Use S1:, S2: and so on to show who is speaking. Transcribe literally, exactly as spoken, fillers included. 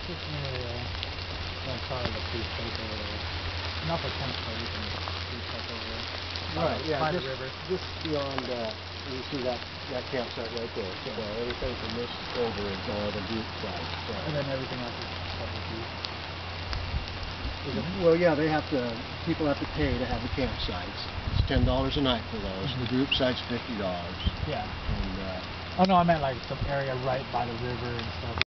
S1: just near uh, one side of the food place over there. Not the tent store, you can food truck over there.
S2: Right,
S1: by,
S2: yeah,
S1: by
S2: just,
S1: the river.
S2: just beyond, uh, you see that, that campsite right there. So
S1: Yeah.
S2: everything from this over is all the group site. So.
S1: And then everything else is public use.
S2: Well, yeah, they have to, people have to pay to have the campsites. It's ten dollars a night for those.
S1: Mm-hmm.
S2: The group site's fifty dollars.
S1: Yeah.
S2: And, uh,
S1: oh no, I meant like some area right by the river and stuff.